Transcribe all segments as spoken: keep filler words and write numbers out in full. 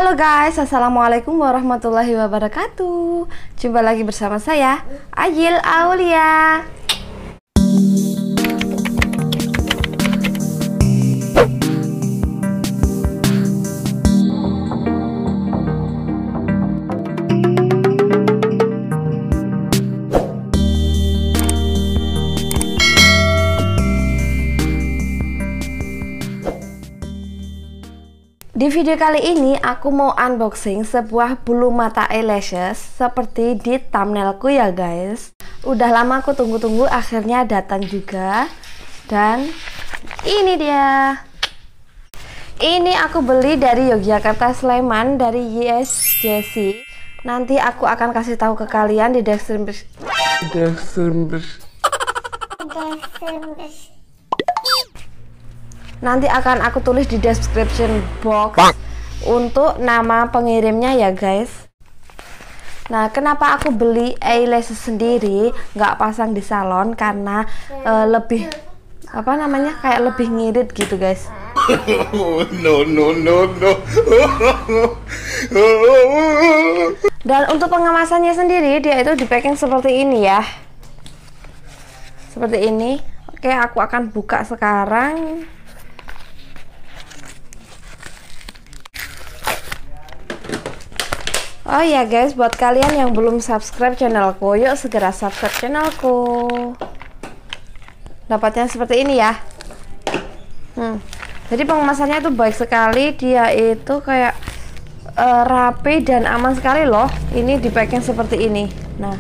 Halo guys, assalamualaikum warahmatullahi wabarakatuh. Jumpa lagi bersama saya, Ayil Aulia. Di video kali ini aku mau unboxing sebuah bulu mata eyelashes seperti di thumbnailku ya guys. Udah lama aku tunggu-tunggu, akhirnya datang juga. Dan ini dia. Ini aku beli dari Yogyakarta Sleman, dari Y S J C. Nanti aku akan kasih tahu ke kalian di deskripsi. Nanti akan aku tulis di description box Bang. Untuk nama pengirimnya ya guys. Nah, kenapa aku beli eyelashes sendiri, nggak pasang di salon, karena uh, lebih apa namanya kayak lebih ngirit gitu guys. No no no no. Dan untuk pengemasannya sendiri, dia itu di packing seperti ini ya, seperti ini. Oke, aku akan buka sekarang. Oh ya guys, buat kalian yang belum subscribe channelku, yuk segera subscribe channelku. Dapatnya seperti ini ya. Hmm. Jadi pengemasannya itu baik sekali, dia itu kayak uh, rapi dan aman sekali loh. Ini di packing seperti ini. Nah,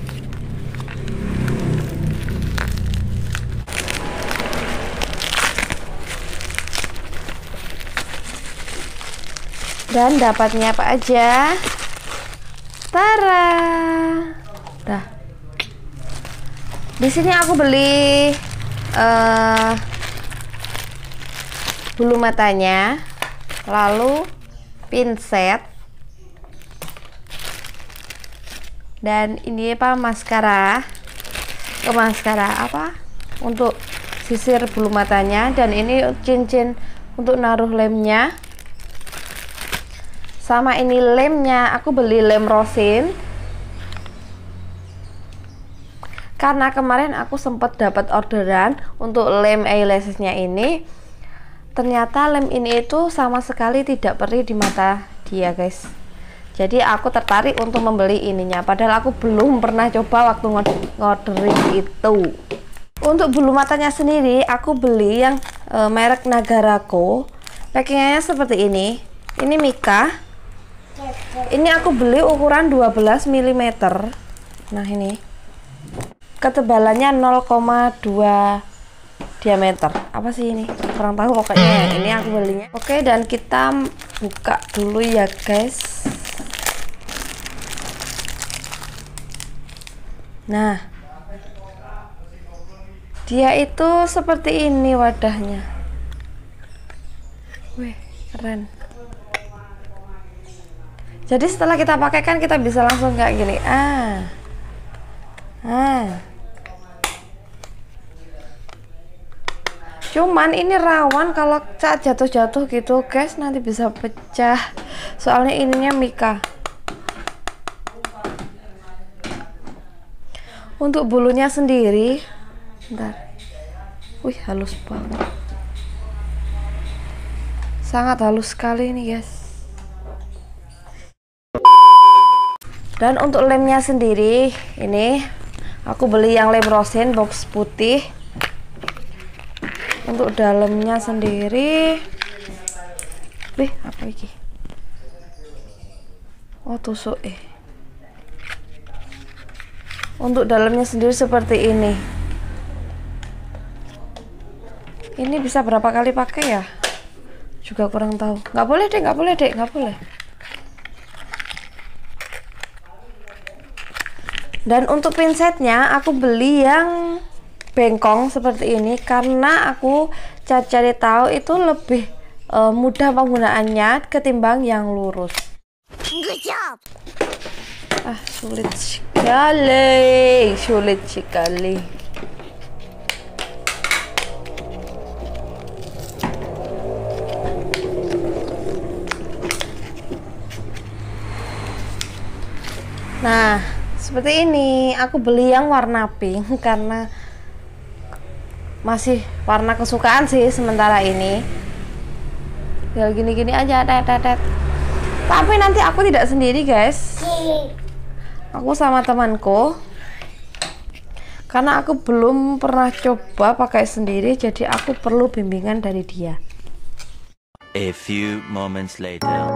dan dapatnya apa aja? Tara. Dah. Di sini aku beli uh, bulu matanya, lalu pinset, dan ini apa, maskara. Oh, maskara apa? Untuk sisir bulu matanya, dan ini cincin untuk naruh lemnya. Sama ini lemnya, aku beli lem rosin karena kemarin aku sempat dapat orderan untuk lem eyelashesnya ini. Ternyata lem ini itu sama sekali tidak perih di mata dia guys. Jadi aku tertarik untuk membeli ininya, padahal aku belum pernah coba waktu ngorderin itu. Untuk bulu matanya sendiri aku beli yang e, merek Nagarako. Packingnya seperti ini. Ini Mika. Ini aku beli ukuran dua belas milimeter. Nah, ini ketebalannya nol koma dua diameter. Apa sih ini? Kurang tahu pokoknya. Ini aku belinya. Oke, dan kita buka dulu ya guys. Nah, dia itu seperti ini wadahnya. Wih, keren. Jadi setelah kita pakai kan kita bisa langsung kayak gini. Ah. Ah. Cuman ini rawan kalau saat jatuh-jatuh gitu, guys, nanti bisa pecah. Soalnya ininya Mika. Untuk bulunya sendiri, bentar. Wih, halus banget. Sangat halus sekali ini, guys. Dan untuk lemnya sendiri, ini aku beli yang lem rosin box putih. Untuk dalamnya sendiri, wih, apa ini? Oh, tusuk eh. Untuk dalamnya sendiri seperti ini. Ini bisa berapa kali pakai ya? Juga kurang tahu. Nggak boleh deh, nggak boleh deh, nggak boleh. Dan untuk pinsetnya aku beli yang bengkong seperti ini karena aku cari-cari tahu itu lebih uh, mudah penggunaannya ketimbang yang lurus. Good job. Ah, sulit sekali, sulit sekali. Nah, seperti ini. Aku beli yang warna pink karena masih warna kesukaan sih sementara ini. Ya gini-gini aja, tet-tet. Tapi nanti aku tidak sendiri, guys. Aku sama temanku. Karena aku belum pernah coba pakai sendiri, jadi aku perlu bimbingan dari dia. A few moments later.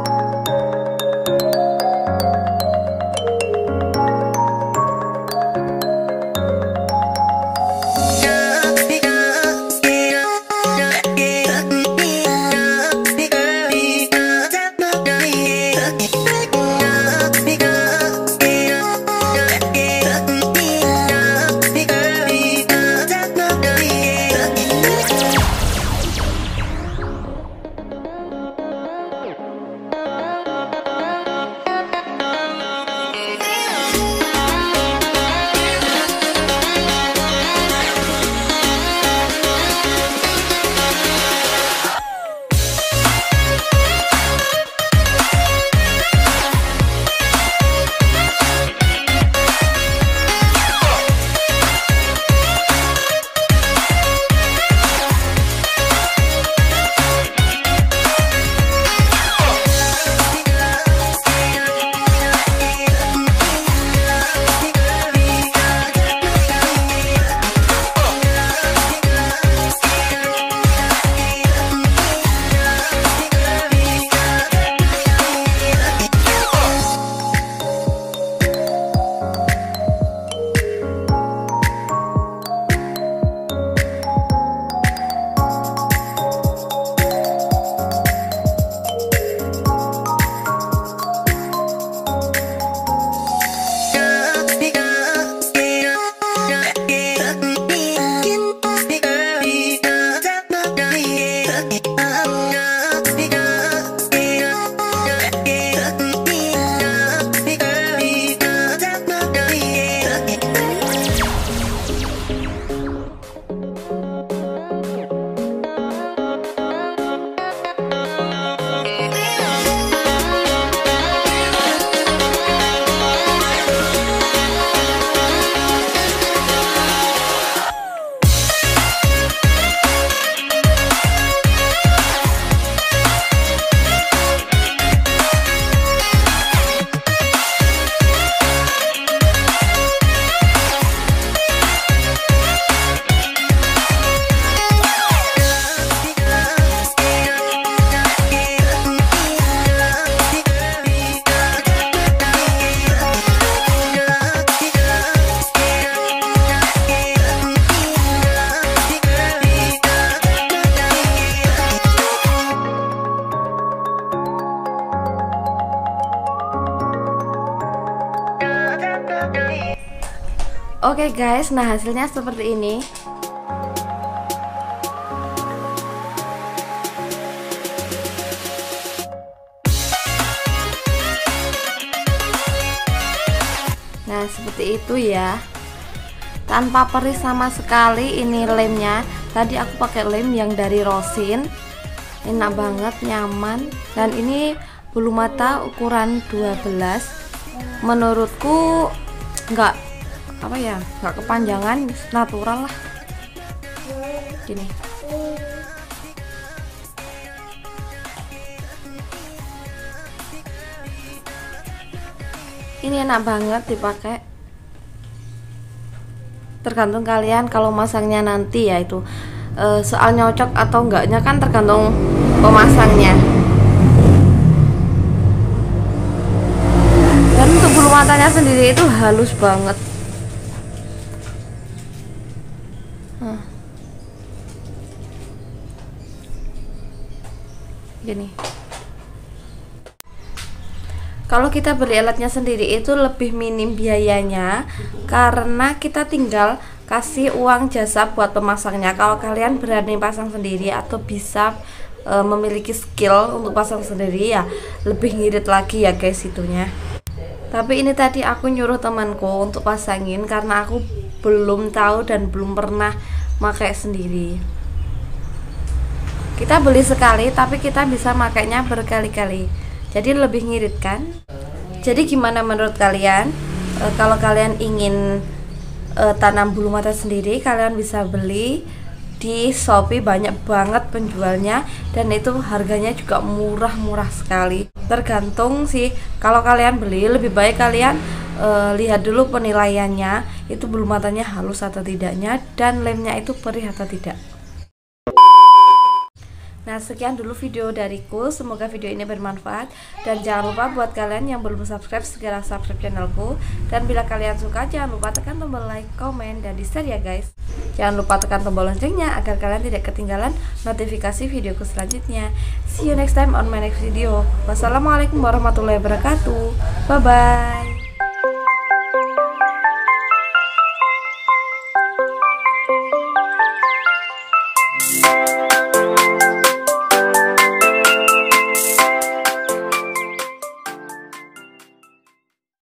Oke guys, nah hasilnya seperti ini. Nah seperti itu ya, tanpa perih sama sekali. Ini lemnya, tadi aku pakai lem yang dari Rosin, enak banget, nyaman. Dan ini bulu mata ukuran dua belas, menurutku nggak apa ya, nggak kepanjangan, natural lah gini. Ini enak banget dipakai, tergantung kalian kalau masangnya nanti ya itu e, soal nyocok atau enggaknya kan tergantung pemasangnya. Dan untuk bulu matanya sendiri itu halus banget. Nah. Gini. Kalau kita beli alatnya sendiri itu lebih minim biayanya, karena kita tinggal kasih uang jasa buat pemasangnya. Kalau kalian berani pasang sendiri atau bisa e, memiliki skill untuk pasang sendiri, ya lebih ngirit lagi ya guys itunya. Tapi ini tadi aku nyuruh temanku untuk pasangin karena aku belum tahu dan belum pernah pakai sendiri. Kita beli sekali tapi kita bisa makainya berkali-kali, jadi lebih ngirit kan. Jadi gimana menurut kalian? E, kalau kalian ingin e, tanam bulu mata sendiri, kalian bisa beli di Shopee, banyak banget penjualnya dan itu harganya juga murah-murah sekali. Tergantung sih, kalau kalian beli lebih baik kalian uh, lihat dulu penilaiannya, itu bulu matanya halus atau tidaknya dan lemnya itu perih atau tidak. Nah, sekian dulu video dariku, semoga video ini bermanfaat dan jangan lupa buat kalian yang belum subscribe segera subscribe channelku, dan bila kalian suka jangan lupa tekan tombol like, komen, dan di share ya guys. Jangan lupa tekan tombol loncengnya agar kalian tidak ketinggalan notifikasi videoku selanjutnya. See you next time on my next video. Wassalamualaikum warahmatullahi wabarakatuh. Bye bye.